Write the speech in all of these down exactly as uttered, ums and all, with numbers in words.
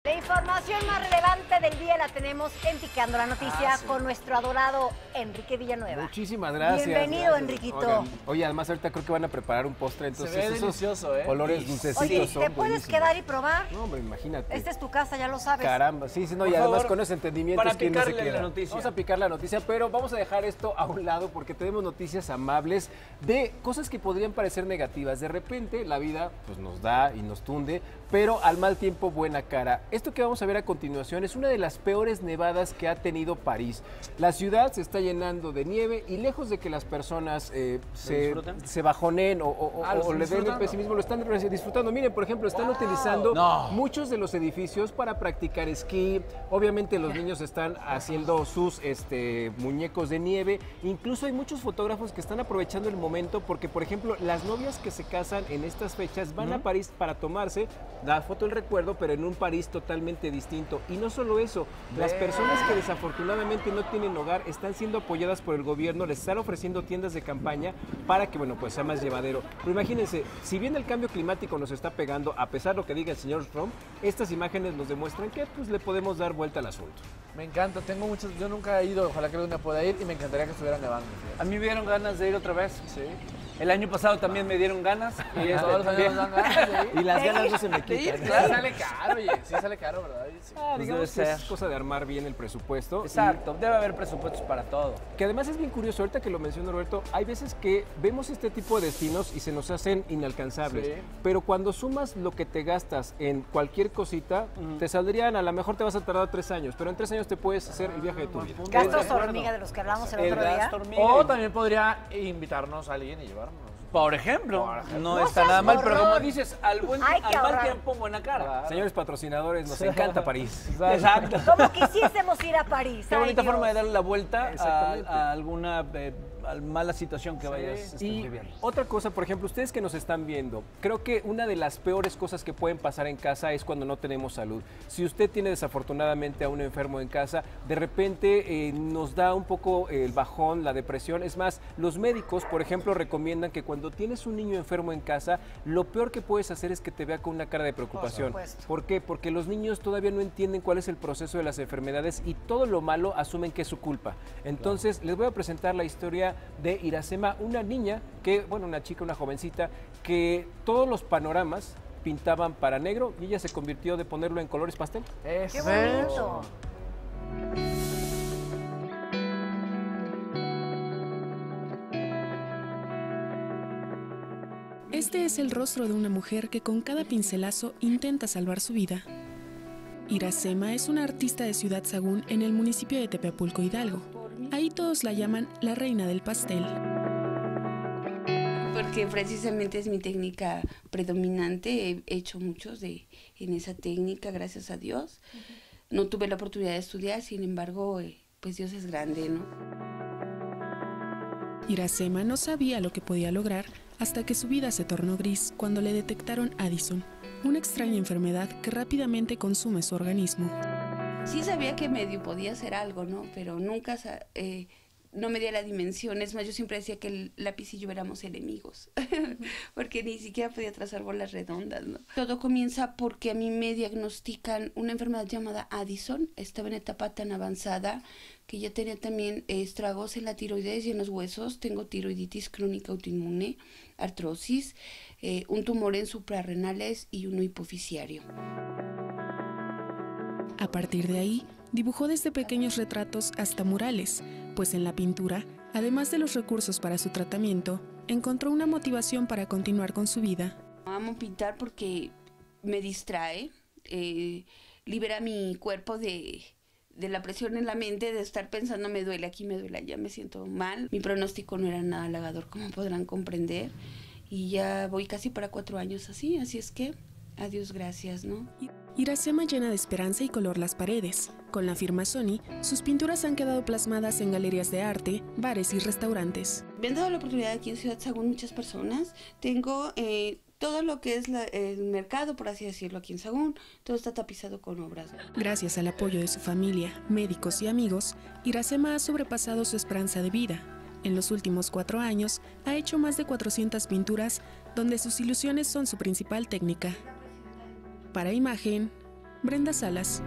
La información más relevante del día la tenemos en Picando la Noticia ah, sí. con nuestro adorado Enrique Villanueva. Muchísimas gracias. Bienvenido, gracias. Enriquito. Oigan, oye, además ahorita creo que van a preparar un postre, entonces Se ve esos delicioso, ¿eh? olores dulcecitos Oye, son ¿te puedes buenísimos. quedar y probar? No, hombre, imagínate. Esta es tu casa, ya lo sabes. Caramba, sí, sí, no, Por y además favor, con ese entendimiento para es que no se picarle queda. la noticia. Vamos a picar la noticia, pero vamos a dejar esto a un lado porque tenemos noticias amables de cosas que podrían parecer negativas. De repente la vida pues nos da y nos tunde, pero al mal tiempo buena cara. Esto que vamos a ver a continuación es una de las peores nevadas que ha tenido París. La ciudad se está llenando de nieve y lejos de que las personas eh, se, se bajoneen o, o, ah, o le den el pesimismo, lo están disfrutando. Miren, por ejemplo, están wow. utilizando no. muchos de los edificios para practicar esquí. Obviamente los niños están haciendo sus este, muñecos de nieve. Incluso hay muchos fotógrafos que están aprovechando el momento porque, por ejemplo, las novias que se casan en estas fechas van uh-huh. a París para tomarse la foto del recuerdo, pero en un París totalmente distinto. Y no solo eso, las personas que desafortunadamente no tienen hogar están siendo apoyadas por el gobierno, les están ofreciendo tiendas de campaña para que, bueno, pues sea más llevadero. Pero imagínense, si bien el cambio climático nos está pegando, a pesar de lo que diga el señor Trump, estas imágenes nos demuestran que pues le podemos dar vuelta al asunto. Me encanta, tengo muchos, yo nunca he ido, ojalá que algún día pueda ir y me encantaría que estuviera nevando. A mí me dieron ganas de ir otra vez. Sí. El año pasado también me dieron ganas. Y, este, todos los años dan ganas de ir. Y las ganas no se me quitan. Claro. Sí sale caro, oye, sí sale caro, ¿verdad? Sí. Ah, pues digamos que es cosa de armar bien el presupuesto. Exacto, y debe haber presupuestos para todo. Que además es bien curioso, ahorita que lo menciona Roberto, hay veces que vemos este tipo de destinos y se nos hacen inalcanzables. Sí. Pero cuando sumas lo que te gastas en cualquier cosita, mm. te saldrían, a lo mejor te vas a tardar tres años, pero en tres años te puedes hacer el viaje de tu vida. Gastos hormiga de los que hablamos el, el otro día. O también podría invitarnos a alguien y llevarnos. Por ejemplo, Por ejemplo. no, no está nada mal, horror. pero como dices, al, buen, al mal tiempo, buena cara. Claro. Señores patrocinadores, nos encanta París. Exacto. Como quisiésemos ir a París. Qué Ay, bonita Dios. forma de darle la vuelta a, a alguna eh, a mala situación que sí, vayas y viviendo. Otra cosa, por ejemplo, ustedes que nos están viendo, creo que una de las peores cosas que pueden pasar en casa es cuando no tenemos salud. Si usted tiene desafortunadamente a un enfermo en casa, de repente eh, nos da un poco el bajón, la depresión. Es más, los médicos, por ejemplo, recomiendan que cuando tienes un niño enfermo en casa, lo peor que puedes hacer es que te vea con una cara de preocupación. Por supuesto. ¿Por qué? Porque los niños todavía no entienden cuál es el proceso de las enfermedades y todo lo malo asumen que es su culpa. Entonces, claro. les voy a presentar la historia de Iracema, una niña que, bueno, una chica, una jovencita, que todos los panoramas pintaban para negro y ella se convirtió de ponerlo en colores pastel. ¡Qué bonito! Este es el rostro de una mujer que con cada pincelazo intenta salvar su vida. Iracema es una artista de Ciudad Sagún en el municipio de Tepeapulco, Hidalgo. Ahí todos la llaman la reina del pastel. Porque precisamente es mi técnica predominante, he hecho muchos de, en esa técnica, gracias a Dios. No tuve la oportunidad de estudiar, sin embargo, pues Dios es grande, ¿no? Iracema no sabía lo que podía lograr hasta que su vida se tornó gris cuando le detectaron Addison, una extraña enfermedad que rápidamente consume su organismo. Sí sabía que medio podía hacer algo, ¿no? Pero nunca eh, no me di la dimensión. Es más, yo siempre decía que el lápiz y yo éramos enemigos, porque ni siquiera podía trazar bolas redondas, ¿no? Todo comienza porque a mí me diagnostican una enfermedad llamada Addison. Estaba en etapa tan avanzada que ya tenía también estragos en la tiroides y en los huesos. Tengo tiroiditis crónica autoinmune, artrosis, eh, un tumor en suprarrenales y uno hipofisiario. A partir de ahí, dibujó desde pequeños retratos hasta murales, pues en la pintura, además de los recursos para su tratamiento, encontró una motivación para continuar con su vida. Amo pintar porque me distrae, eh, libera mi cuerpo de, de la presión en la mente, de estar pensando me duele aquí, me duele allá, me siento mal. Mi pronóstico no era nada halagador, como podrán comprender, y ya voy casi para cuatro años así, así es que adiós, gracias, ¿no? Iracema llena de esperanza y color las paredes. Con la firma Sony, sus pinturas han quedado plasmadas en galerías de arte, bares y restaurantes. Me han dado la oportunidad aquí en Ciudad Sagún muchas personas. Tengo eh, todo lo que es la, el mercado, por así decirlo, aquí en Sagún. Todo está tapizado con obras. Gracias al apoyo de su familia, médicos y amigos, Iracema ha sobrepasado su esperanza de vida. En los últimos cuatro años, ha hecho más de cuatrocientas pinturas, donde sus ilusiones son su principal técnica. Para Imagen, Brenda Salas.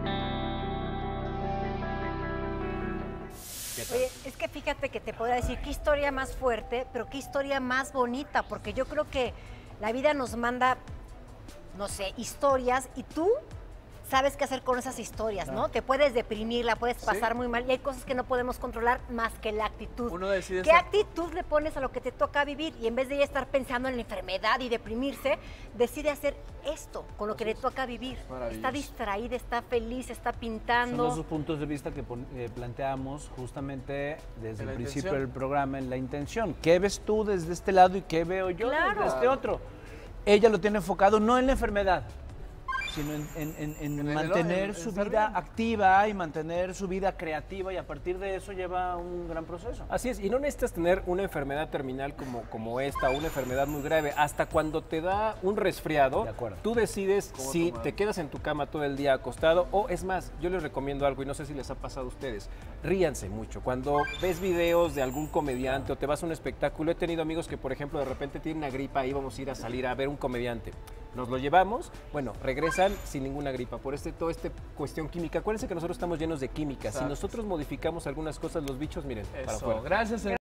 Oye, es que fíjate que te podría decir qué historia más fuerte, pero qué historia más bonita, porque yo creo que la vida nos manda, no sé, historias y tú sabes qué hacer con esas historias, ¿no? Te puedes deprimir, la puedes pasar Sí. muy mal y hay cosas que no podemos controlar más que la actitud. Uno decide ¿Qué estar- actitud le pones a lo que te toca vivir? Y en vez de ya estar pensando en la enfermedad y deprimirse, decide hacer esto con lo que le toca vivir. Maravilloso. Está distraída, está feliz, está Son pintando. dos puntos de vista que pon- eh, planteamos justamente desde En el la principio intención. del programa, en la intención. ¿Qué ves tú desde este lado y qué veo yo Claro. desde este otro? Ella lo tiene enfocado no en la enfermedad, sino en, en- en- en En el- mantener en- en su estar vida bien. activa y mantener su vida creativa, y a partir de eso lleva un gran proceso. Así es, y no necesitas tener una enfermedad terminal como, como esta, o una enfermedad muy grave. Hasta cuando te da un resfriado, De acuerdo. tú decides ¿Cómo si tomar? te quedas en tu cama todo el día acostado, o es más, yo les recomiendo algo, y no sé si les ha pasado a ustedes, ríanse mucho. Cuando ves videos de algún comediante o te vas a un espectáculo, he tenido amigos que, por ejemplo, de repente tienen una gripa y vamos a ir a salir a ver un comediante. Nos lo llevamos, bueno, regresan sin ninguna gripa, por este, toda esta cuestión química. Acuérdense que nosotros estamos llenos de química. Si Exacto. nosotros modificamos algunas cosas, los bichos, miren, para Eso, afuera. gracias.